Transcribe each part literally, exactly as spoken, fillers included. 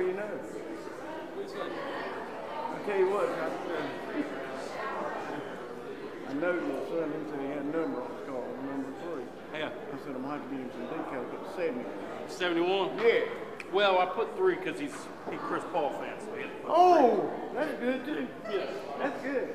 you know? I tell you what, I, uh, I know your son, he said he had a number on his car, number three. Yeah. I said, I'm going to have to get him some decals, but seventy. seventy-one? Yeah. Well, I put three because he's he Chris Paul fan. So he had to put Oh, that's good too. three. Yeah. That's good.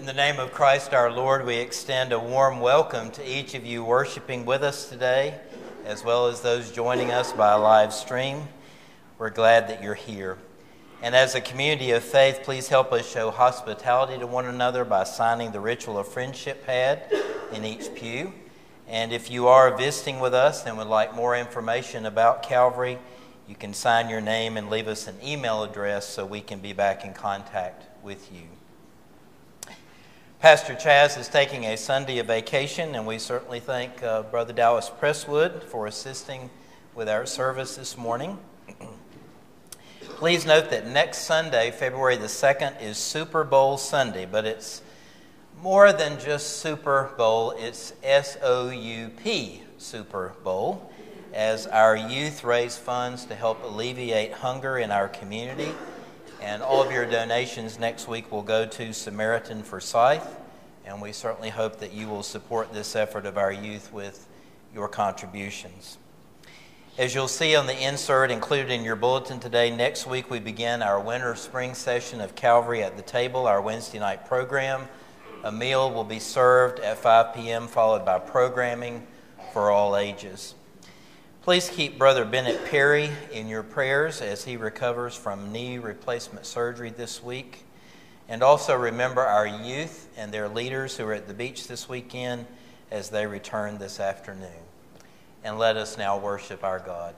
the name of Christ our Lord, we extend a warm welcome to each of you worshiping with us today, as well as those joining us by live stream. We're glad that you're here. And as a community of faith, please help us show hospitality to one another by signing the Ritual of Friendship pad in each pew. And if you are visiting with us and would like more information about Calvary, you can sign your name and leave us an email address so we can be back in contact with you. Pastor Chaz is taking a Sunday of vacation, and we certainly thank uh, Brother Dallas Presswood for assisting with our service this morning. Please note that next Sunday, February the second, is Super Bowl Sunday, but it's more than just Super Bowl, it's S O U P, Super Bowl, as our youth raise funds to help alleviate hunger in our community. And all of your donations next week will go to Samaritan for Scythe, and we certainly hope that you will support this effort of our youth with your contributions. As you'll see on the insert included in your bulletin today, next week we begin our winter-spring session of Calvary at the Table, our Wednesday night program. A meal will be served at five p.m., followed by programming for all ages. Please keep Brother Bennett Perry in your prayers as he recovers from knee replacement surgery this week. And also remember our youth and their leaders who are at the beach this weekend as they return this afternoon. And let us now worship our God.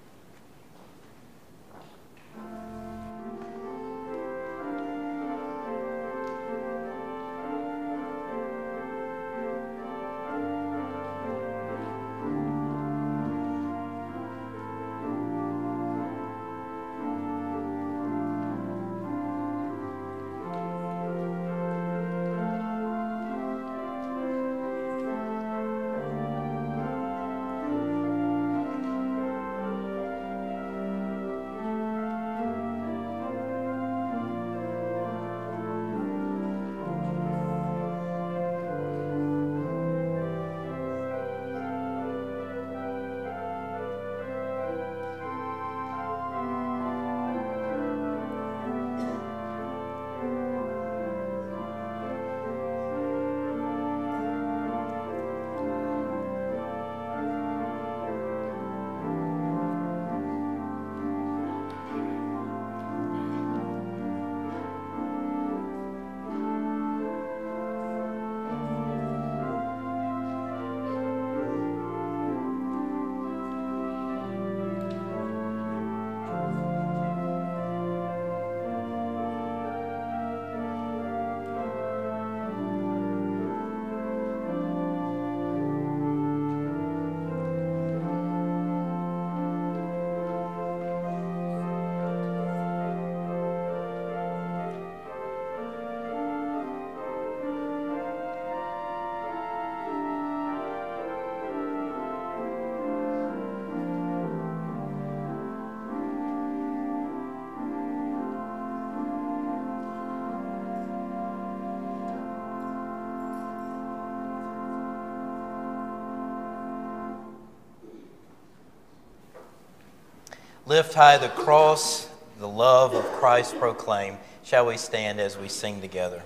Lift high the cross, the love of Christ proclaim. Shall we stand as we sing together?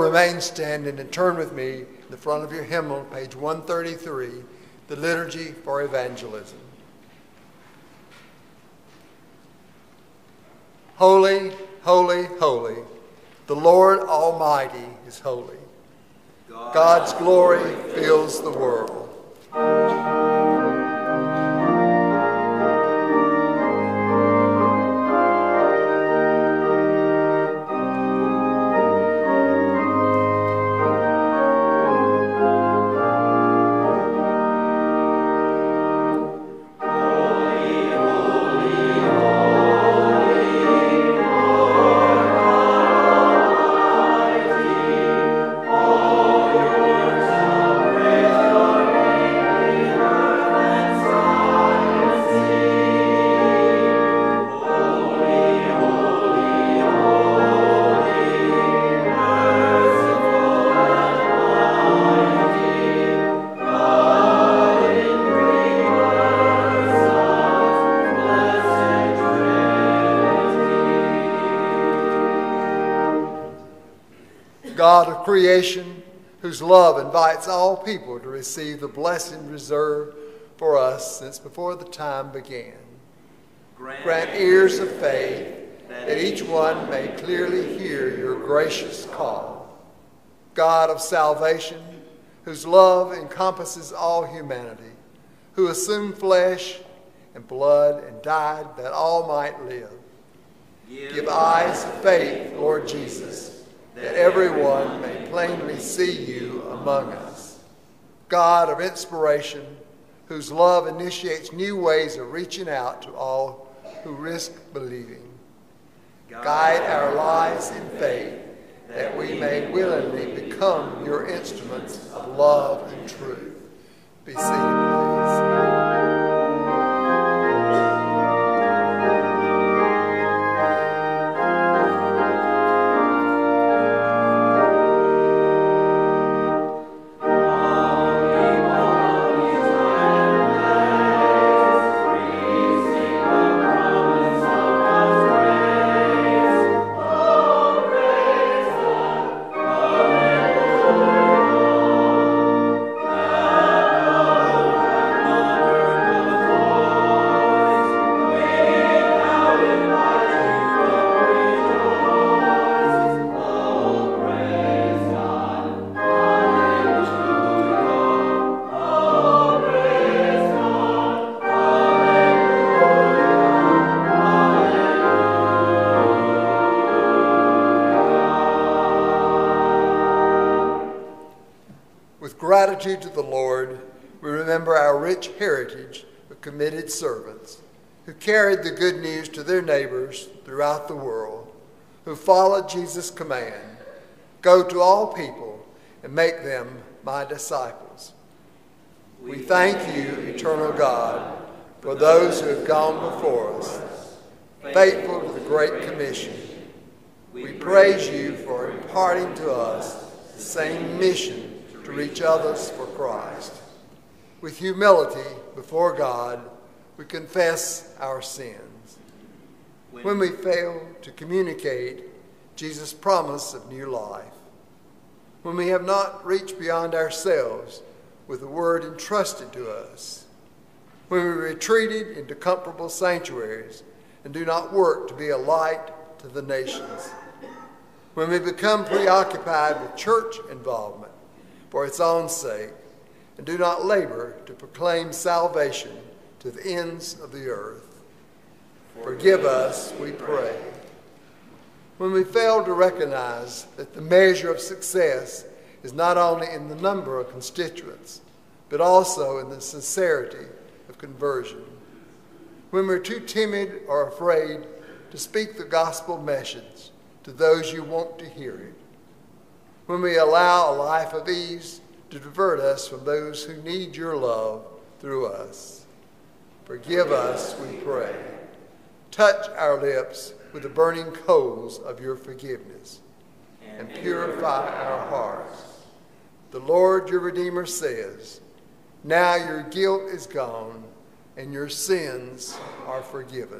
remain standing and turn with me in the front of your hymnal, page one thirty-three, the Liturgy for Evangelism. Holy, holy, holy, the Lord Almighty is holy. God's glory fills the world. God of creation, whose love invites all people to receive the blessing reserved for us since before the time began. Grant, Grant ears of faith, that each one may clearly hear your gracious call. God of salvation, whose love encompasses all humanity, who assumed flesh and blood and died that all might live. Give, Give eyes of faith, Lord Jesus, that everyone may plainly see you among us. God of inspiration, whose love initiates new ways of reaching out to all who risk believing. Guide our lives in faith, that we may willingly become your instruments of love and truth. Be seated, please. Gratitude to the Lord, we remember our rich heritage of committed servants who carried the good news to their neighbors throughout the world, who followed Jesus' command, go to all people and make them my disciples. We thank you, eternal God, for those who have gone before us, faithful to the Great Commission. We praise you for imparting to us the same mission to reach others for Christ. With humility before God, we confess our sins. When we fail to communicate Jesus' promise of new life, when we have not reached beyond ourselves with the word entrusted to us, when we retreated into comfortable sanctuaries and do not work to be a light to the nations, when we become preoccupied with church involvement for its own sake, and do not labor to proclaim salvation to the ends of the earth. Forgive us, we pray. When we fail to recognize that the measure of success is not only in the number of constituents, but also in the sincerity of conversion. When we're too timid or afraid to speak the gospel message to those you want to hear it. When we allow a life of ease to divert us from those who need your love through us. Forgive us, we pray. Touch our lips with the burning coals of your forgiveness and purify our hearts. The Lord your Redeemer says, now your guilt is gone and your sins are forgiven.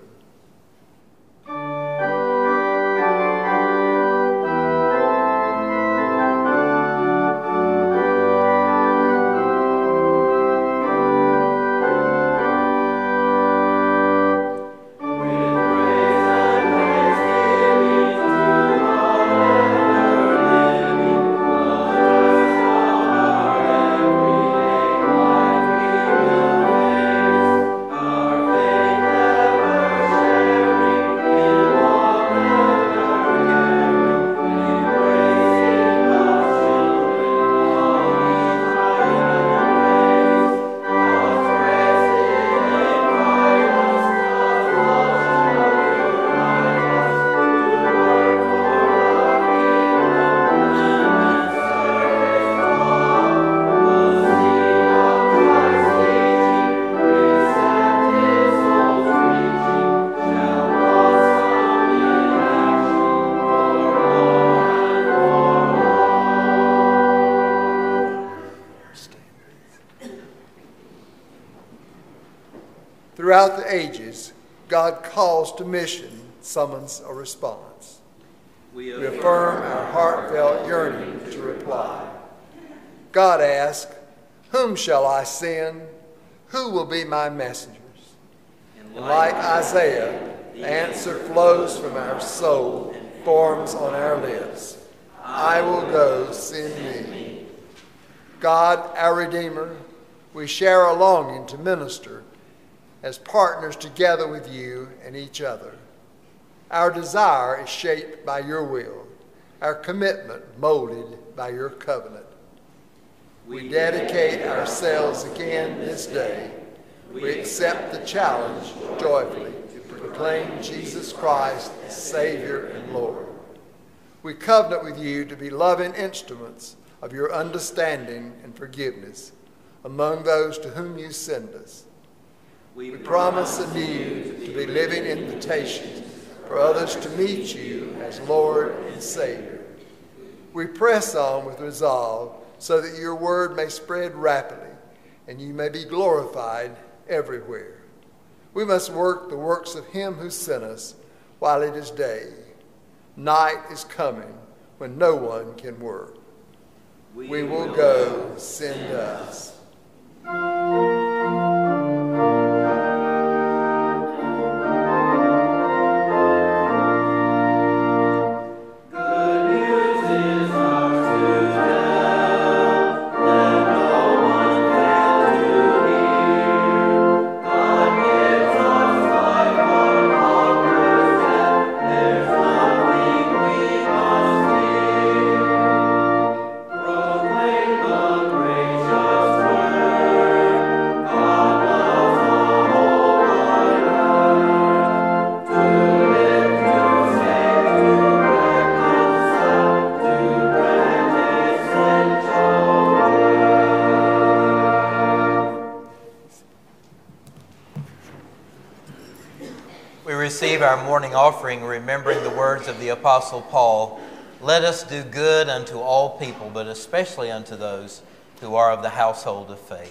Throughout the ages, God calls to mission, summons a response. We affirm our heartfelt yearning to reply. God asks, whom shall I send? Who will be my messengers? And like Isaiah, the answer flows from our soul and forms on our lips. I will go, send me. God, our Redeemer, we share a longing to minister as partners together with you and each other. Our desire is shaped by your will, our commitment molded by your covenant. We dedicate ourselves again this day. We accept the challenge joyfully to proclaim Jesus Christ as Savior and Lord. We covenant with you to be loving instruments of your understanding and forgiveness among those to whom you send us. We promise anew to be living invitations for others to meet you as Lord and Savior. We press on with resolve so that your word may spread rapidly and you may be glorified everywhere. We must work the works of him who sent us while it is day. Night is coming when no one can work. We, we will go, send us. Receive our morning offering, remembering the words of the Apostle Paul, let us do good unto all people, but especially unto those who are of the household of faith.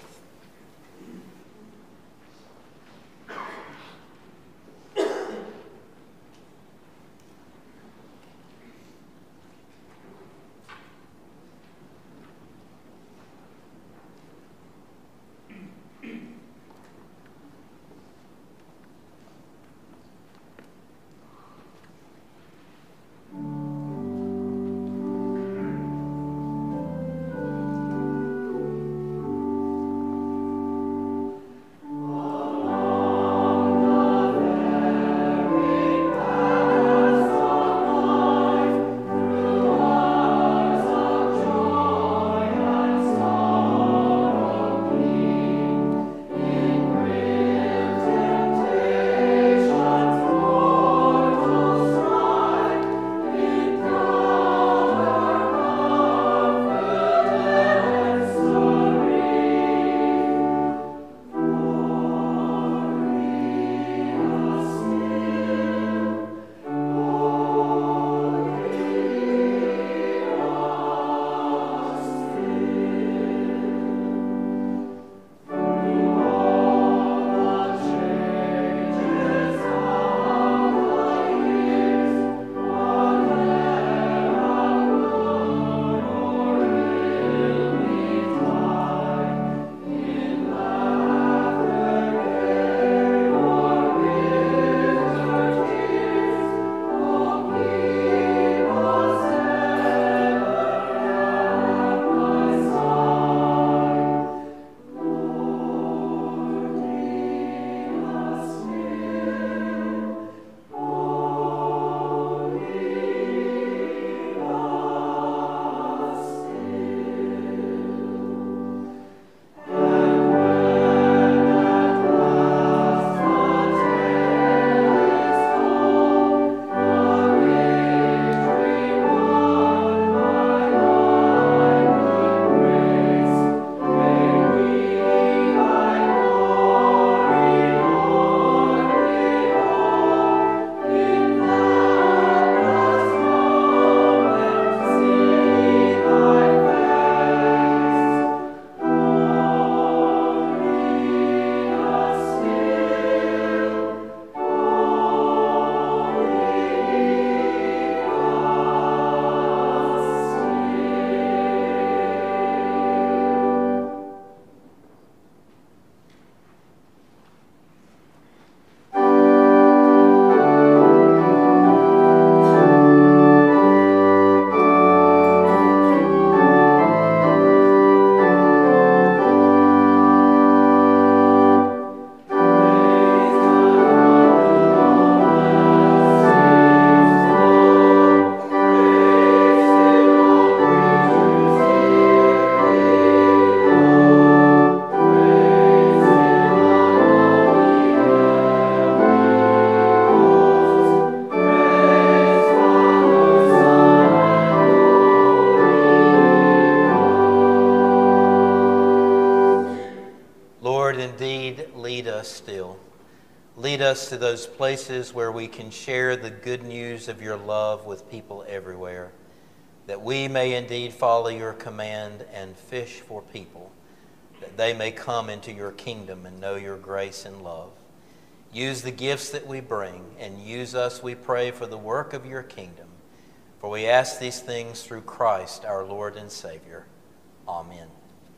lead us to those places where we can share the good news of your love with people everywhere, that we may indeed follow your command and fish for people, that they may come into your kingdom and know your grace and love. Use the gifts that we bring, and use us, we pray, for the work of your kingdom. For we ask these things through Christ, our Lord and Savior. Amen.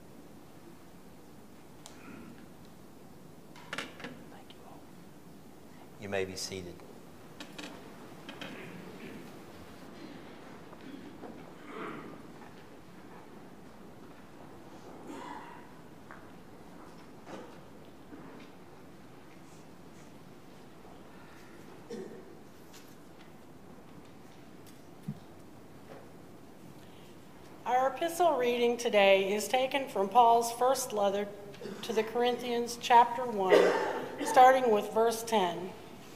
Thank you all. You may be seated. Our epistle reading today is taken from Paul's first letter to the Corinthians, chapter one, starting with verse ten.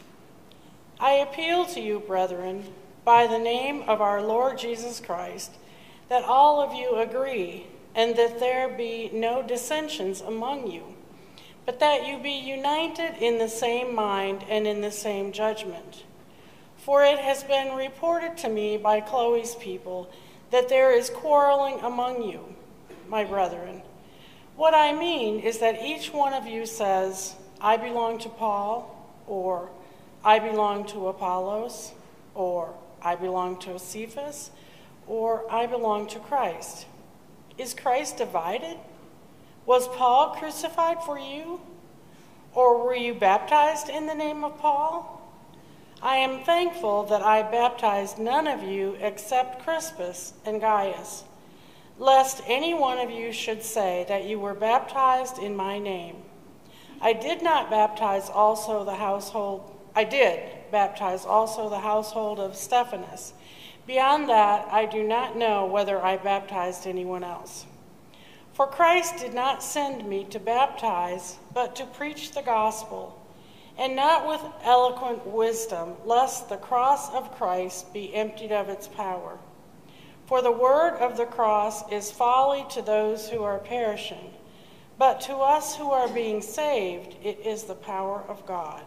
I appeal to you, brethren, by the name of our Lord Jesus Christ, that all of you agree, and that there be no dissensions among you, but that you be united in the same mind and in the same judgment. For it has been reported to me by Chloe's people that there is quarreling among you, my brethren. What I mean is that each one of you says, I belong to Paul, or I belong to Apollos, or I belong to Cephas, or I belong to Christ. Is Christ divided? Was Paul crucified for you? Or were you baptized in the name of Paul? I am thankful that I baptized none of you except Crispus and Gaius, lest any one of you should say that you were baptized in my name. I did not baptize also the household, I did baptize also the household of Stephanas. Beyond that, I do not know whether I baptized anyone else. For Christ did not send me to baptize, but to preach the gospel, and not with eloquent wisdom, lest the cross of Christ be emptied of its power. For the word of the cross is folly to those who are perishing, but to us who are being saved, it is the power of God.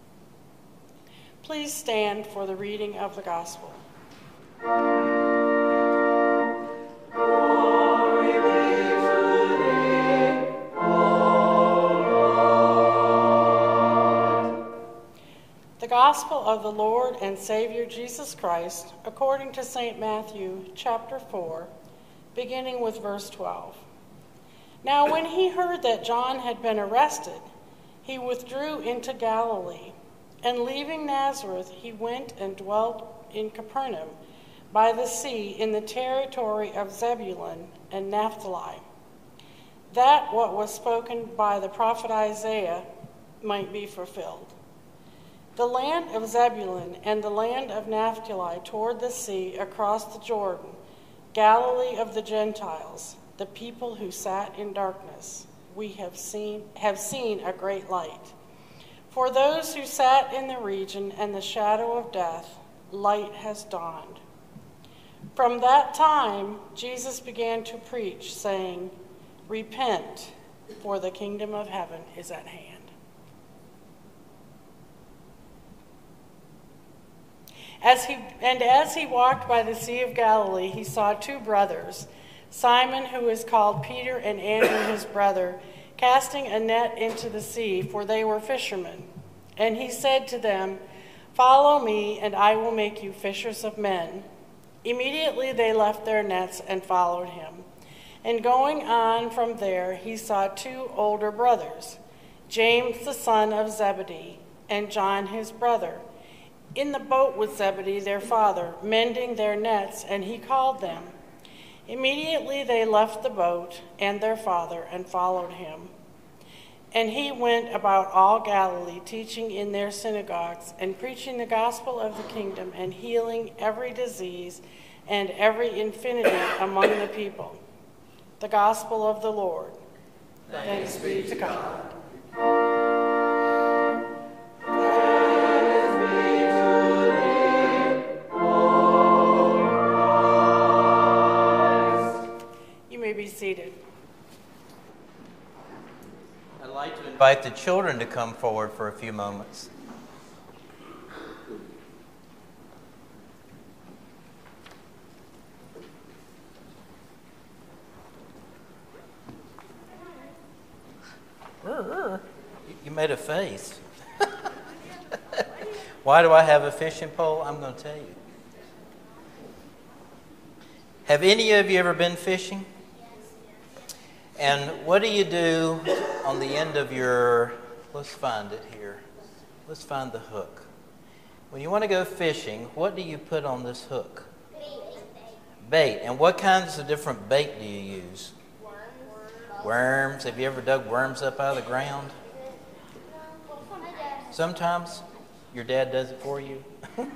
Please stand for the reading of the gospel. The Gospel of the Lord and Savior Jesus Christ, according to Saint Matthew, chapter four, beginning with verse twelve. Now when he heard that John had been arrested, he withdrew into Galilee, and leaving Nazareth, he went and dwelt in Capernaum by the sea in the territory of Zebulun and Naphtali, that what was spoken by the prophet Isaiah might be fulfilled. The land of Zebulun and the land of Naphtali toward the sea across the Jordan, Galilee of the Gentiles, the people who sat in darkness, we have seen, have seen a great light. For those who sat in the region and the shadow of death, light has dawned. From that time, Jesus began to preach, saying, Repent, for the kingdom of heaven is at hand. As he, and as he walked by the Sea of Galilee, he saw two brothers, Simon, who is called Peter, and Andrew, his brother, casting a net into the sea, for they were fishermen. And he said to them, Follow me, and I will make you fishers of men. Immediately they left their nets and followed him. And going on from there, he saw two older brothers, James the son of Zebedee, and John his brother, in the boat with Zebedee their father, mending their nets, and he called them. Immediately they left the boat and their father and followed him. And he went about all Galilee, teaching in their synagogues and preaching the gospel of the kingdom and healing every disease and every infirmity among the people. The gospel of the Lord. Thanks be to God. Be seated. I'd like to invite the children to come forward for a few moments. made a face. Why do I have a fishing pole? I'm going to tell you. Have any of you ever been fishing? And what do you do on the end of your, let's find it here. Let's find the hook. When you want to go fishing, what do you put on this hook? Bait. And what kinds of different bait do you use? Worms. Worms. Have you ever dug worms up out of the ground? Sometimes your dad does it for you.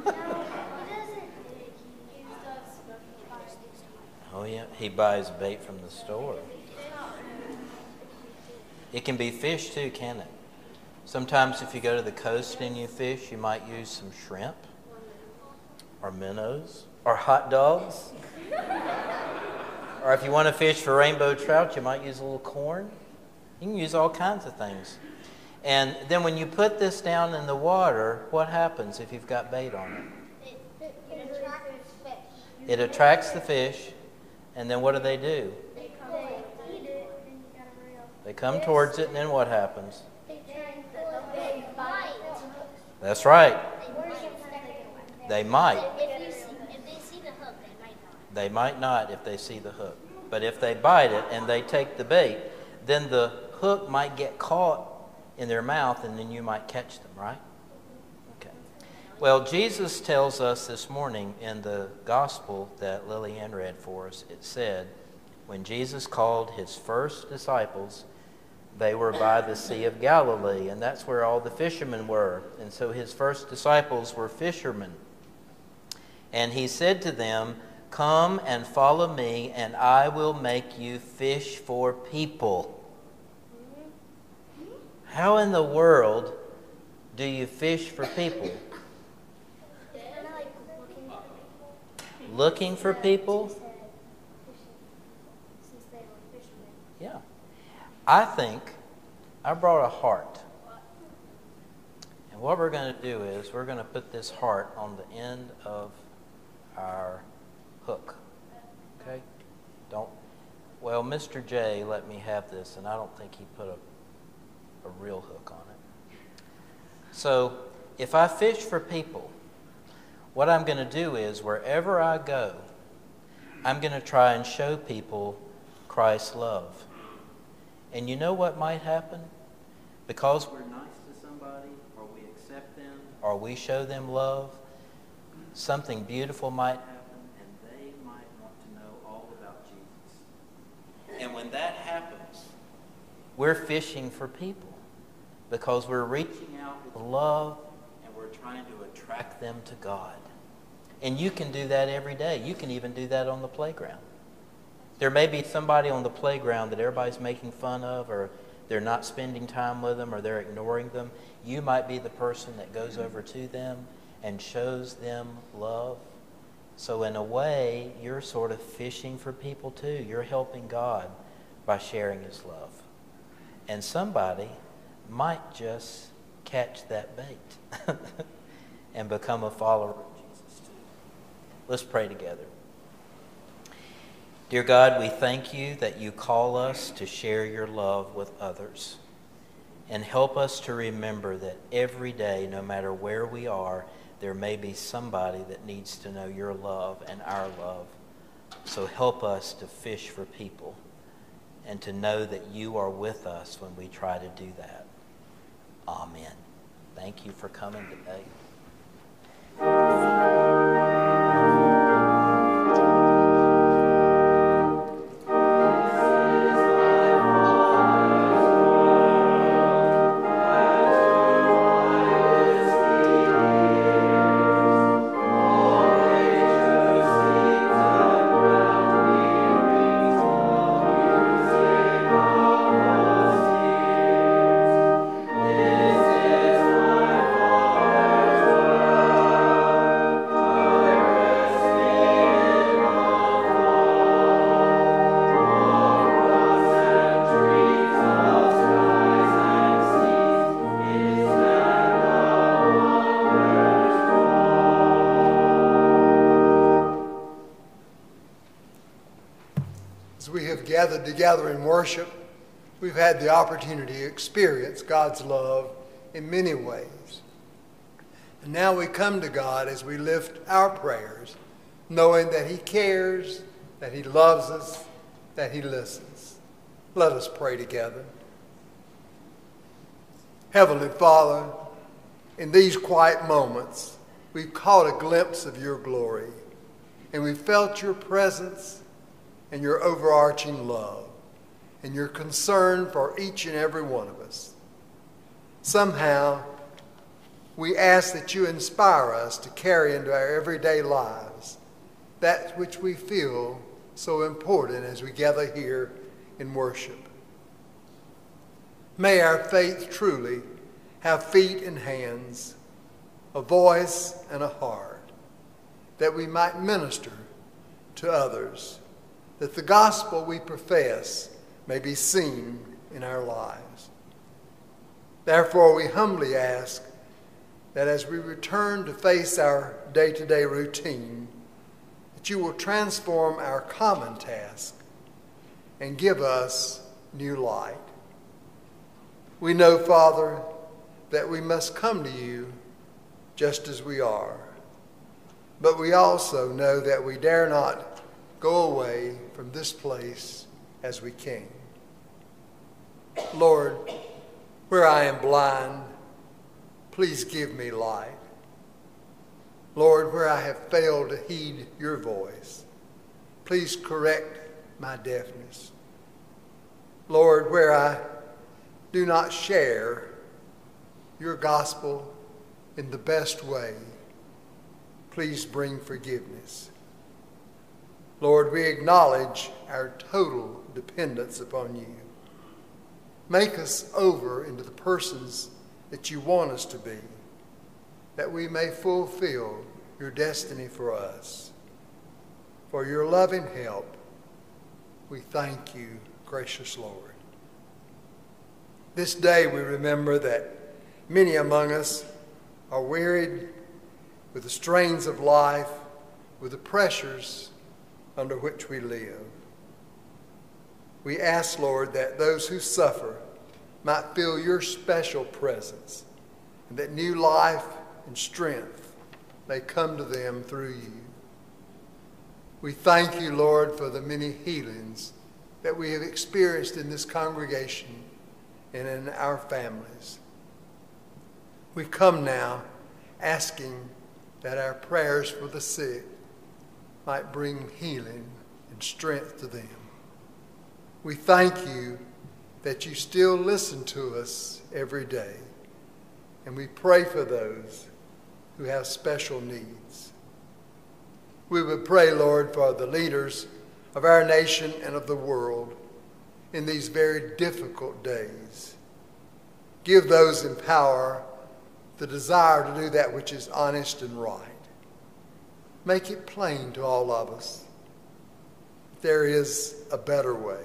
Oh yeah, he buys bait from the store. It can be fish too, can it? Sometimes if you go to the coast and you fish, you might use some shrimp or minnows or hot dogs. Or if you want to fish for rainbow trout, you might use a little corn. You can use all kinds of things. And then when you put this down in the water, what happens if you've got bait on it? It, it attracts fish. It attracts the fish, and then what do they do? They come they eat it, and you gotta reel. They come towards it, and then what happens? They try and they bite. That's right. They They might. If you see, if they see the hook, they might not. They might not if they see the hook. But if they bite it and they take the bait, then the hook might get caught in their mouth, and then you might catch them, right? Okay. Well, Jesus tells us this morning in the gospel that Lily Ann read for us, it said, when Jesus called his first disciples, they were by the Sea of Galilee, and that's where all the fishermen were. And so his first disciples were fishermen. And he said to them, "Come and follow me, and I will make you fish for people." How in the world do you fish for people? Looking for people? Yeah. I think I brought a heart. And what we're going to do is we're going to put this heart on the end of our hook. Okay? Don't. Well, Mister J let me have this, and I don't think he put a a real hook on it. So if I fish for people, what I'm going to do is wherever I go, I'm going to try and show people Christ's love. And you know what might happen? Because we're nice to somebody, or we accept them, or we show them love, something beautiful might happen, and they might want to know all about Jesus. And when that happens, we're fishing for people because we're reaching out with love and we're trying to attract them to God. And you can do that every day. You can even do that on the playground. There may be somebody on the playground that everybody's making fun of, or they're not spending time with them, or they're ignoring them. You might be the person that goes over to them and shows them love. So in a way, you're sort of fishing for people too. You're helping God by sharing his love. And somebody might just catch that bait and become a follower of Jesus too. Let's pray together. Dear God, we thank you that you call us to share your love with others. And help us to remember that every day, no matter where we are, there may be somebody that needs to know your love and our love. So help us to fish for people and to know that you are with us when we try to do that. Amen. Thank you for coming today. Gathered together in worship, we've had the opportunity to experience God's love in many ways. And now we come to God as we lift our prayers, knowing that he cares, that he loves us, that he listens. Let us pray together. Heavenly Father, in these quiet moments, we've caught a glimpse of your glory, and we've felt your presence and your overarching love and your concern for each and every one of us. Somehow, we ask that you inspire us to carry into our everyday lives that which we feel so important as we gather here in worship. May our faith truly have feet and hands, a voice and a heart, that we might minister to others, that the gospel we profess may be seen in our lives. Therefore, we humbly ask that as we return to face our day-to-day routine, that you will transform our common task and give us new light. We know, Father, that we must come to you just as we are, but we also know that we dare not go away from this place as we came. Lord, where I am blind, please give me light. Lord, where I have failed to heed your voice, please correct my deafness. Lord, where I do not share your gospel in the best way, please bring forgiveness. Lord, we acknowledge our total dependence upon you. Make us over into the persons that you want us to be, that we may fulfill your destiny for us. For your loving help, we thank you, gracious Lord. This day we remember that many among us are wearied with the strains of life, with the pressures under which we live. We ask, Lord, that those who suffer might feel your special presence, and that new life and strength may come to them through you. We thank you, Lord, for the many healings that we have experienced in this congregation and in our families. We come now asking that our prayers for the sick might bring healing and strength to them. We thank you that you still listen to us every day, and we pray for those who have special needs. We would pray, Lord, for the leaders of our nation and of the world in these very difficult days. Give those in power the desire to do that which is honest and right. Make it plain to all of us that there is a better way.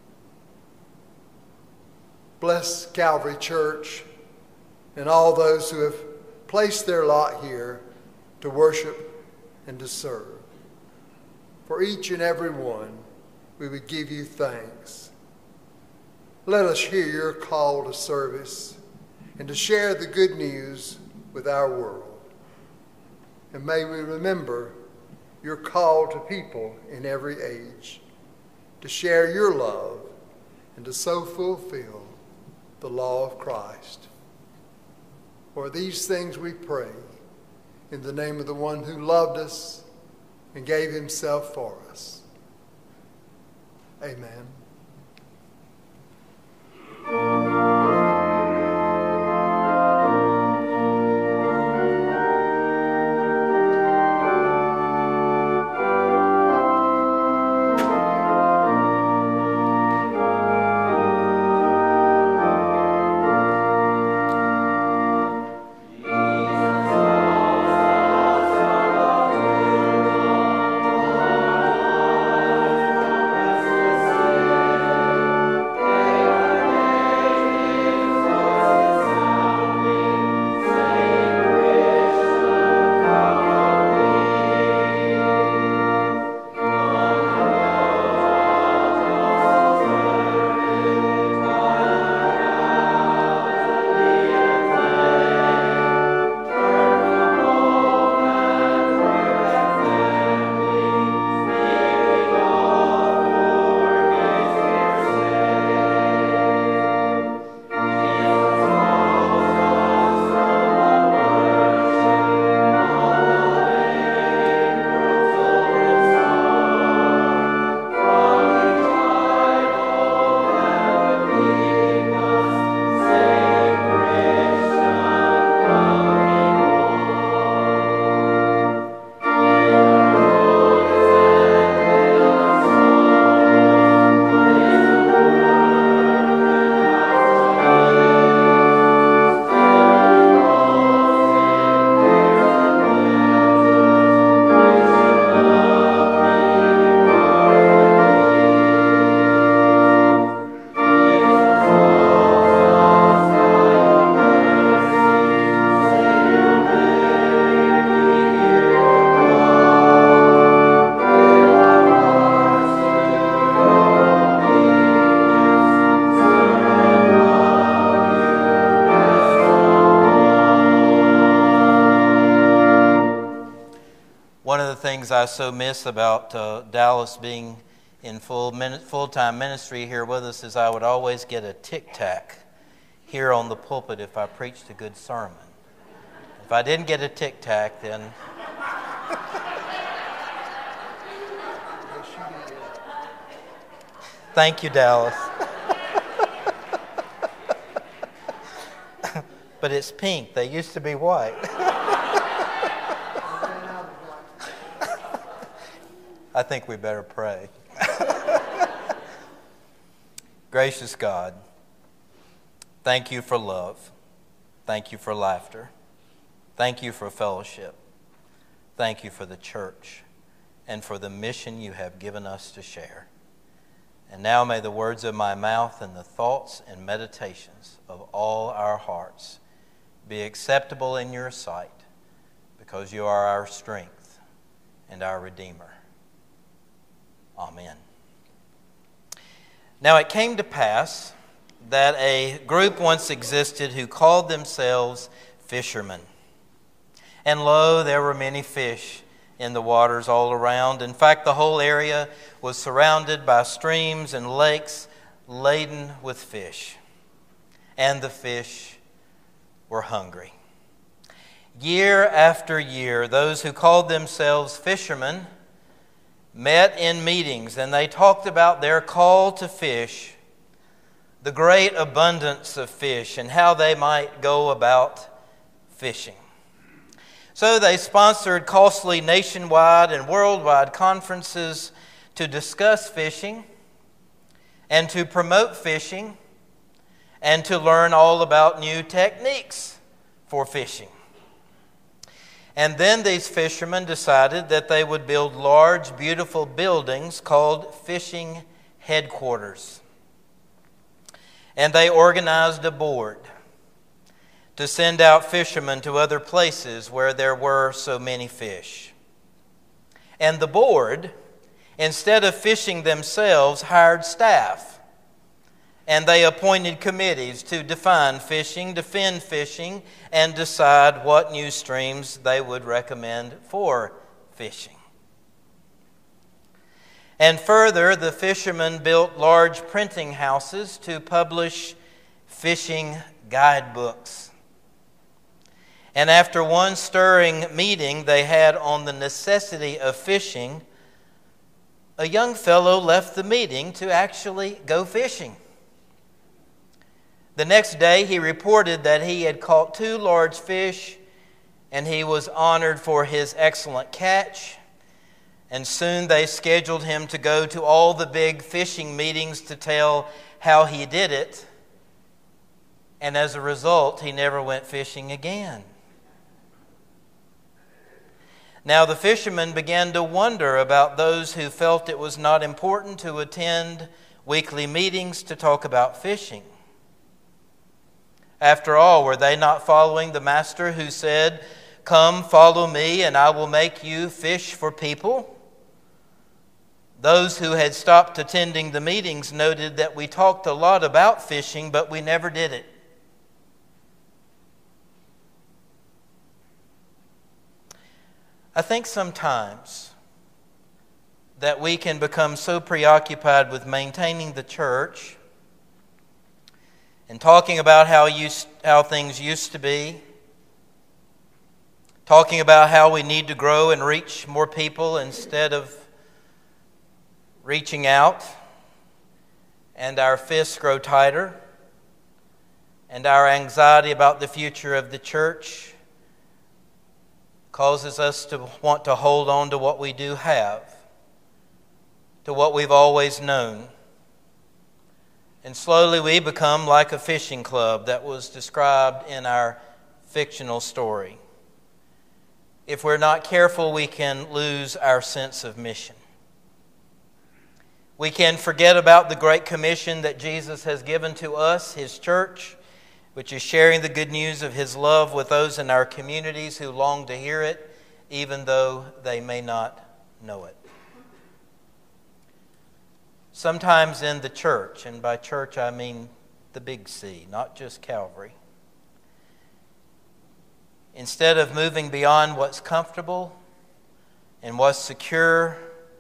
Bless Calvary Church and all those who have placed their lot here to worship and to serve. For each and every one, we would give you thanks. Let us hear your call to service and to share the good news with our world. And may we remember your call to people in every age to share your love and to so fulfill the law of Christ. For these things we pray in the name of the one who loved us and gave himself for us. Amen. Thank you. One of the things I so miss about uh, Dallas being in full min- full-time ministry here with us is I would always get a tic-tac here on the pulpit if I preached a good sermon. If I didn't get a tic-tac, then... Thank you, Dallas. But it's pink. They used to be white. I think we better pray. Gracious God, thank you for love. Thank you for laughter. Thank you for fellowship. Thank you for the church and for the mission you have given us to share. And now may the words of my mouth and the thoughts and meditations of all our hearts be acceptable in your sight, because you are our strength and our Redeemer. Amen. Now it came to pass that a group once existed who called themselves fishermen. And lo, there were many fish in the waters all around. In fact, the whole area was surrounded by streams and lakes laden with fish. And the fish were hungry. Year after year, those who called themselves fishermen met in meetings, and they talked about their call to fish, the great abundance of fish, and how they might go about fishing. So they sponsored costly nationwide and worldwide conferences to discuss fishing and to promote fishing and to learn all about new techniques for fishing. And then these fishermen decided that they would build large, beautiful buildings called fishing headquarters. And they organized a board to send out fishermen to other places where there were so many fish. And the board, instead of fishing themselves, hired staff. And they appointed committees to define fishing, defend fishing, and decide what new streams they would recommend for fishing. And further, the fishermen built large printing houses to publish fishing guidebooks. And after one stirring meeting they had on the necessity of fishing, a young fellow left the meeting to actually go fishing. The next day he reported that he had caught two large fish, and he was honored for his excellent catch. And soon they scheduled him to go to all the big fishing meetings to tell how he did it. And as a result, he never went fishing again. Now the fishermen began to wonder about those who felt it was not important to attend weekly meetings to talk about fishing. After all, were they not following the master who said, "Come, follow me, and I will make you fish for people"? Those who had stopped attending the meetings noted that we talked a lot about fishing, but we never did it. I think sometimes that we can become so preoccupied with maintaining the church and talking about how used, how things used to be, talking about how we need to grow and reach more people instead of reaching out, and our fists grow tighter, and our anxiety about the future of the church causes us to want to hold on to what we do have, to what we've always known. And slowly we become like a fishing club that was described in our fictional story. If we're not careful, we can lose our sense of mission. We can forget about the Great Commission that Jesus has given to us, His church, which is sharing the good news of His love with those in our communities who long to hear it, even though they may not know it. Sometimes in the church, and by church I mean the big C, not just Calvary, instead of moving beyond what's comfortable and what's secure,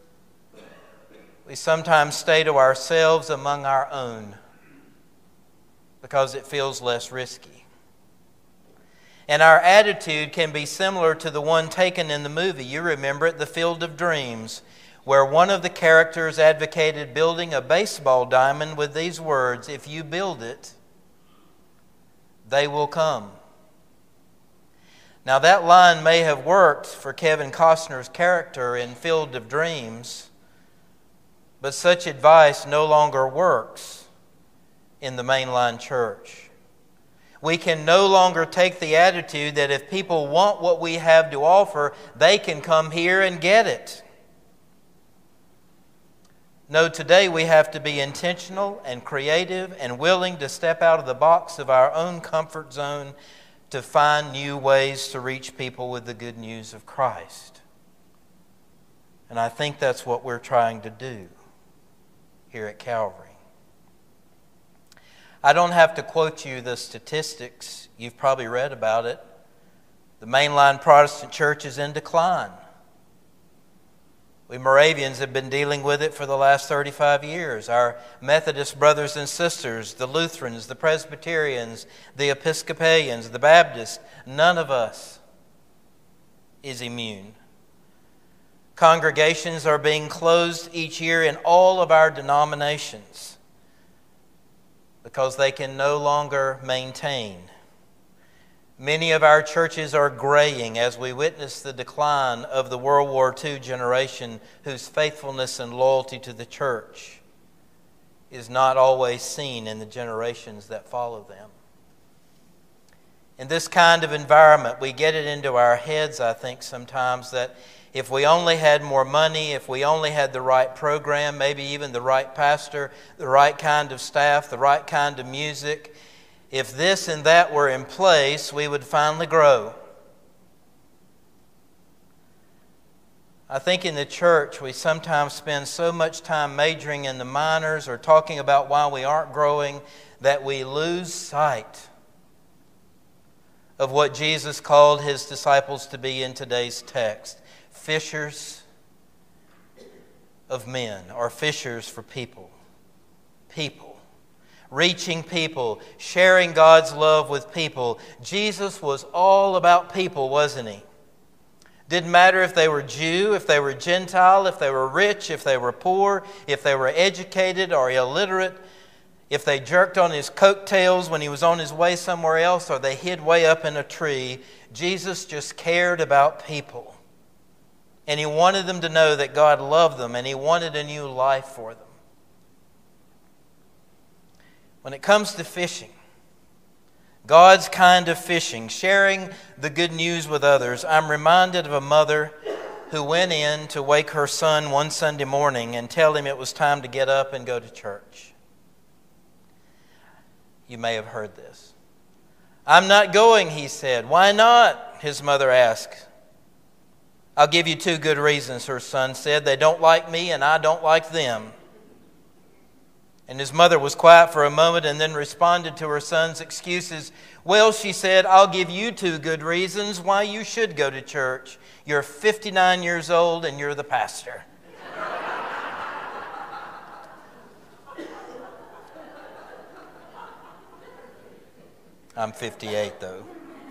we sometimes stay to ourselves among our own because it feels less risky. And our attitude can be similar to the one taken in the movie. You remember it, The Field of Dreams, where one of the characters advocated building a baseball diamond with these words, "If you build it, they will come." Now that line may have worked for Kevin Costner's character in Field of Dreams, but such advice no longer works in the mainline church. We can no longer take the attitude that if people want what we have to offer, they can come here and get it. No, today we have to be intentional and creative and willing to step out of the box of our own comfort zone to find new ways to reach people with the good news of Christ. And I think that's what we're trying to do here at Calvary. I don't have to quote you the statistics. You've probably read about it. The mainline Protestant church is in decline. We Moravians have been dealing with it for the last thirty-five years. Our Methodist brothers and sisters, the Lutherans, the Presbyterians, the Episcopalians, the Baptists, none of us is immune. Congregations are being closed each year in all of our denominations because they can no longer maintain. Many of our churches are graying as we witness the decline of the World War Two generation whose faithfulness and loyalty to the church is not always seen in the generations that follow them. In this kind of environment, we get it into our heads, I think, sometimes that if we only had more money, if we only had the right program, maybe even the right pastor, the right kind of staff, the right kind of music, if this and that were in place, we would finally grow. I think in the church we sometimes spend so much time majoring in the minors or talking about why we aren't growing that we lose sight of what Jesus called his disciples to be in today's text. Fishers of men, or fishers for people. People. Reaching people, sharing God's love with people. Jesus was all about people, wasn't he? Didn't matter if they were Jew, if they were Gentile, if they were rich, if they were poor, if they were educated or illiterate, if they jerked on his coattails when he was on his way somewhere else or they hid way up in a tree. Jesus just cared about people. And he wanted them to know that God loved them and he wanted a new life for them. When it comes to fishing, God's kind of fishing, sharing the good news with others, I'm reminded of a mother who went in to wake her son one Sunday morning and tell him it was time to get up and go to church. You may have heard this. "I'm not going," he said. "Why not?" his mother asked. "I'll give you two good reasons," her son said. "They don't like me and I don't like them." And his mother was quiet for a moment and then responded to her son's excuses. "Well," she said, "I'll give you two good reasons why you should go to church. You're fifty-nine years old and you're the pastor." I'm fifty-eight though.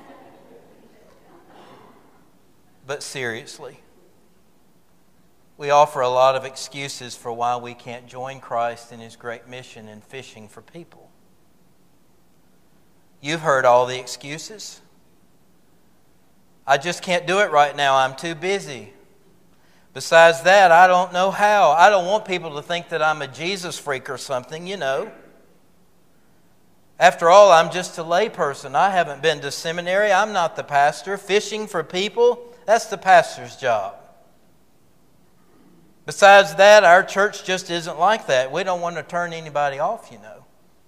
But seriously, we offer a lot of excuses for why we can't join Christ in his great mission in fishing for people. You've heard all the excuses. "I just can't do it right now. I'm too busy. Besides that, I don't know how. I don't want people to think that I'm a Jesus freak or something, you know. After all, I'm just a layperson. I haven't been to seminary. I'm not the pastor. Fishing for people, that's the pastor's job. Besides that, our church just isn't like that. We don't want to turn anybody off, you know."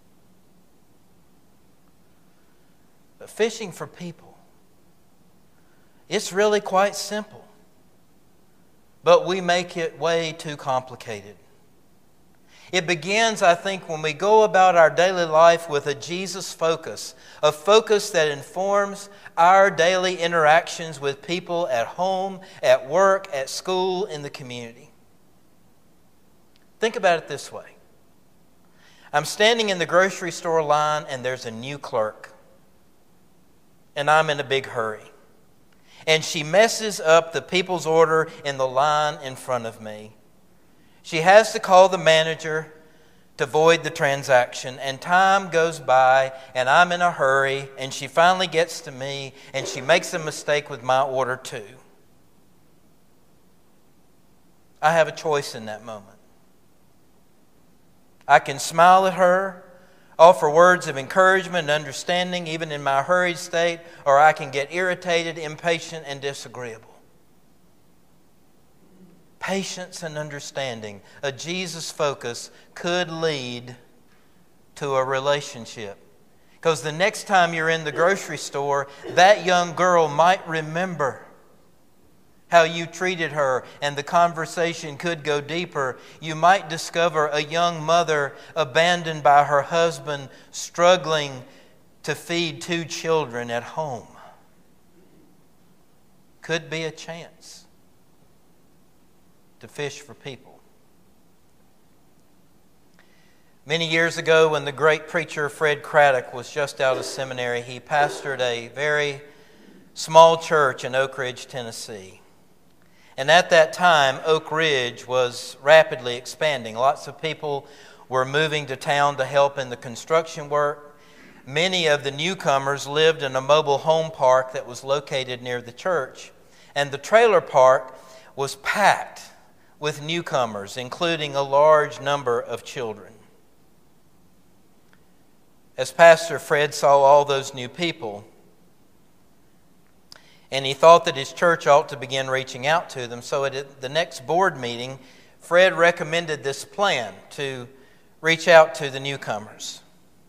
But fishing for people, it's really quite simple. But we make it way too complicated. It begins, I think, when we go about our daily life with a Jesus focus, a focus that informs our daily interactions with people at home, at work, at school, in the community. Think about it this way. I'm standing in the grocery store line and there's a new clerk. And I'm in a big hurry. And she messes up the people's order in the line in front of me. She has to call the manager to void the transaction, and time goes by, and I'm in a hurry, and she finally gets to me, and she makes a mistake with my order too. I have a choice in that moment. I can smile at her, offer words of encouragement and understanding, even in my hurried state, or I can get irritated, impatient, and disagreeable. Patience and understanding, a Jesus focus, could lead to a relationship. Because the next time you're in the grocery store, that young girl might remember how you treated her, and the conversation could go deeper. You might discover a young mother abandoned by her husband, struggling to feed two children at home. Could be a chance to fish for people. Many years ago, when the great preacher Fred Craddock was just out of seminary, he pastored a very small church in Oak Ridge, Tennessee. And at that time, Oak Ridge was rapidly expanding. Lots of people were moving to town to help in the construction work. Many of the newcomers lived in a mobile home park that was located near the church. And the trailer park was packed with newcomers, including a large number of children. As Pastor Fred saw all those new people, and he thought that his church ought to begin reaching out to them, so at the next board meeting, Fred recommended this plan to reach out to the newcomers.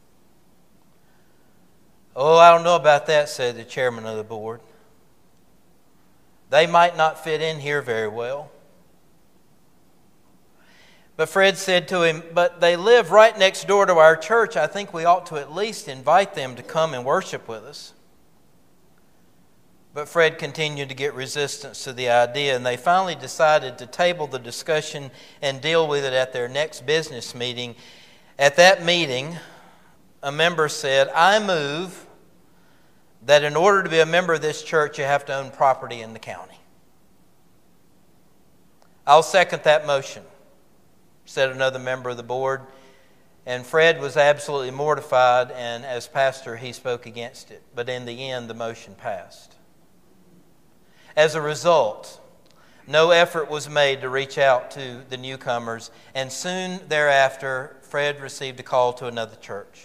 "Oh, I don't know about that," said the chairman of the board. "They might not fit in here very well." But Fred said to him, "But they live right next door to our church. I think we ought to at least invite them to come and worship with us." But Fred continued to get resistance to the idea, and they finally decided to table the discussion and deal with it at their next business meeting. At that meeting, a member said, "I move that in order to be a member of this church, you have to own property in the county." "I'll second that motion," said another member of the board. And Fred was absolutely mortified, and as pastor, he spoke against it. But in the end, the motion passed. As a result, no effort was made to reach out to the newcomers, and soon thereafter, Fred received a call to another church.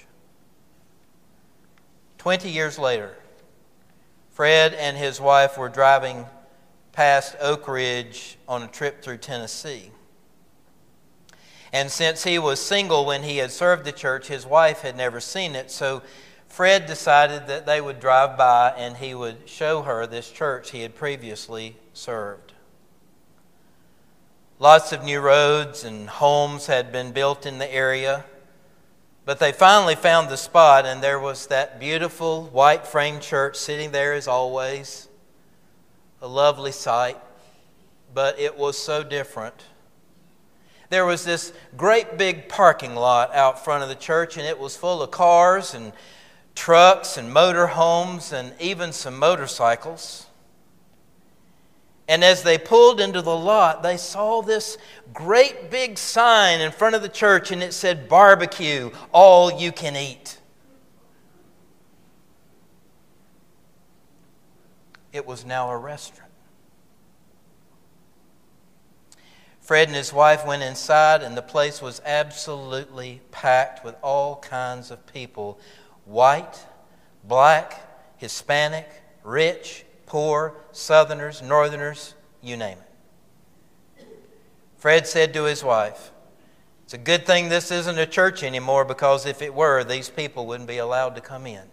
Twenty years later, Fred and his wife were driving past Oak Ridge on a trip through Tennessee. And since he was single when he had served the church, his wife had never seen it, so Fred decided that they would drive by and he would show her this church he had previously served. Lots of new roads and homes had been built in the area, but they finally found the spot, and there was that beautiful white frame church sitting there as always. A lovely sight, but it was so different. There was this great big parking lot out front of the church, and it was full of cars and trucks and motor homes and even some motorcycles. And as they pulled into the lot, they saw this great big sign in front of the church, and it said, "Barbecue, all you can eat." It was now a restaurant. Fred and his wife went inside, and the place was absolutely packed with all kinds of people. White, black, Hispanic, rich, poor, Southerners, Northerners, you name it. Fred said to his wife, "It's a good thing this isn't a church anymore, because if it were, these people wouldn't be allowed to come in."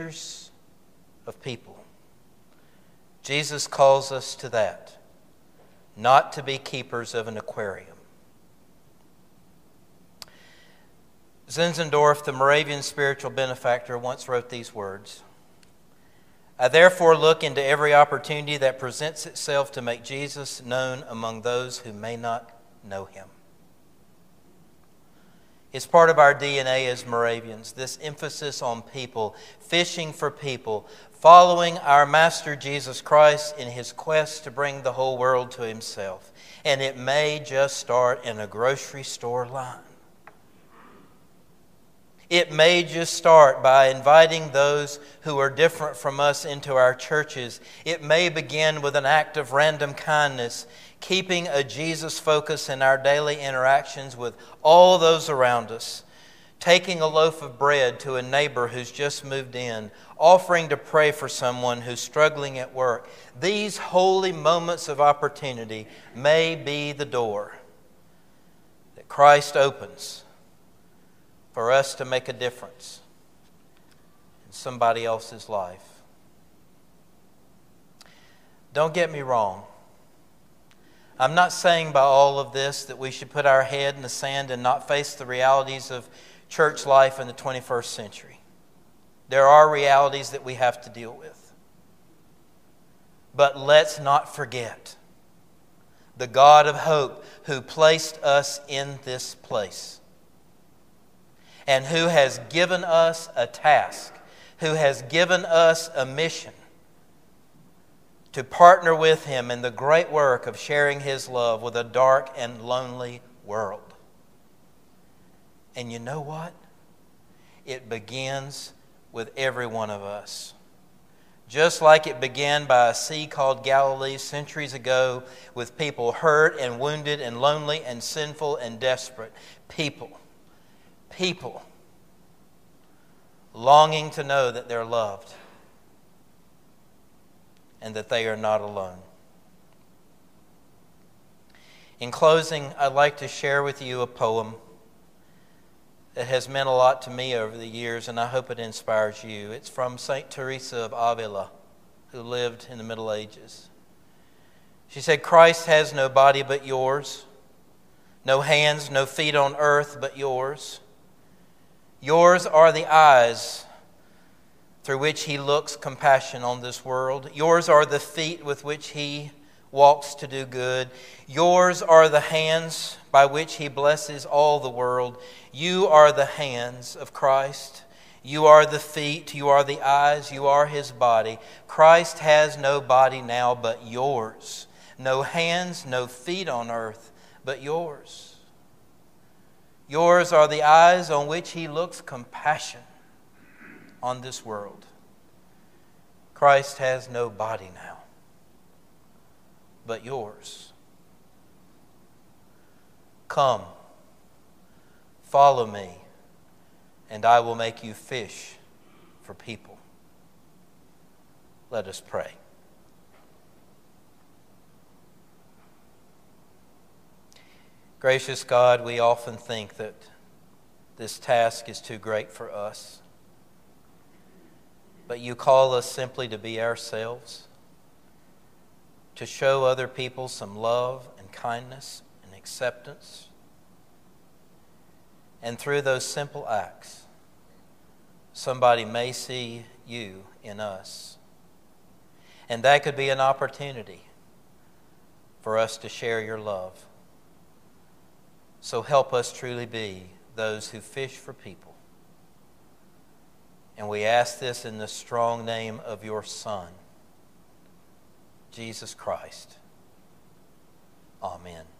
Fishers of people. Jesus calls us to that. not to be keepers of an aquarium. Zinzendorf, the Moravian spiritual benefactor, once wrote these words: I therefore look into every opportunity that presents itself to make Jesus known among those who may not know him. It's part of our D N A as Moravians, this emphasis on people, fishing for people, following our Master Jesus Christ in his quest to bring the whole world to himself. And it may just start in a grocery store line. It may just start by inviting those who are different from us into our churches. It may begin with an act of random kindness, keeping a Jesus focus in our daily interactions with all those around us, taking a loaf of bread to a neighbor who's just moved in, offering to pray for someone who's struggling at work. These holy moments of opportunity may be the door that Christ opens for us to make a difference in somebody else's life. Don't get me wrong. I'm not saying by all of this that we should put our head in the sand and not face the realities of church life in the twenty-first century. There are realities that we have to deal with. But let's not forget the God of hope who placed us in this place, and who has given us a task, who has given us a mission to partner with him in the great work of sharing his love with a dark and lonely world. And you know what? It begins with every one of us. Just like it began by a sea called Galilee centuries ago, with people hurt and wounded and lonely and sinful and desperate. People. People longing to know that they're loved and that they are not alone. In closing, I'd like to share with you a poem that has meant a lot to me over the years, and I hope it inspires you. It's from Saint Teresa of Avila, who lived in the Middle Ages. She said, Christ has no body but yours, no hands, no feet on earth but yours. Yours are the eyes through which he looks compassion on this world. Yours are the feet with which he walks to do good. Yours are the hands by which he blesses all the world. You are the hands of Christ. You are the feet. You are the eyes. You are his body. Christ has no body now but yours. No hands, no feet on earth but yours. Yours are the eyes on which he looks compassion on this world. Christ has no body now but yours. Come, follow me, and I will make you fish for people. Let us pray. Gracious God, we often think that this task is too great for us. But you call us simply to be ourselves, to show other people some love and kindness and acceptance. And through those simple acts, somebody may see you in us. And that could be an opportunity for us to share your love. So help us truly be those who fish for people. And we ask this in the strong name of your Son, Jesus Christ. Amen.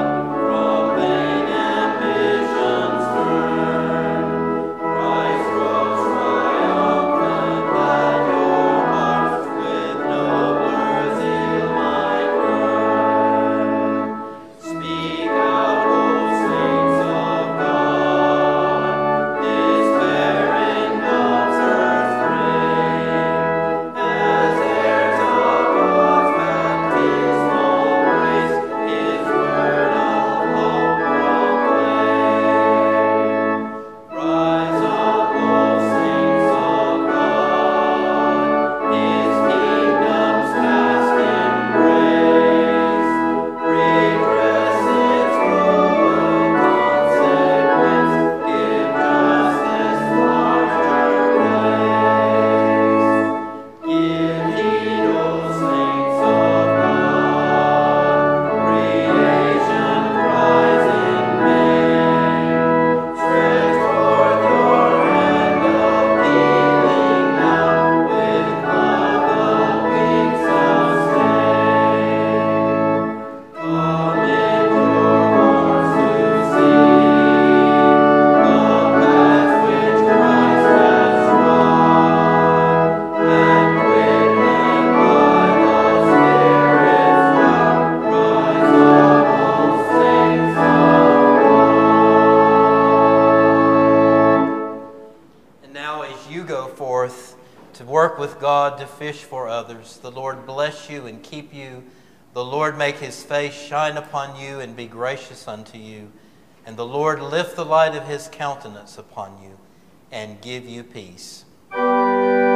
Christ work with God to fish for others. The Lord bless you and keep you. The Lord make his face shine upon you and be gracious unto you. And the Lord lift the light of his countenance upon you and give you peace.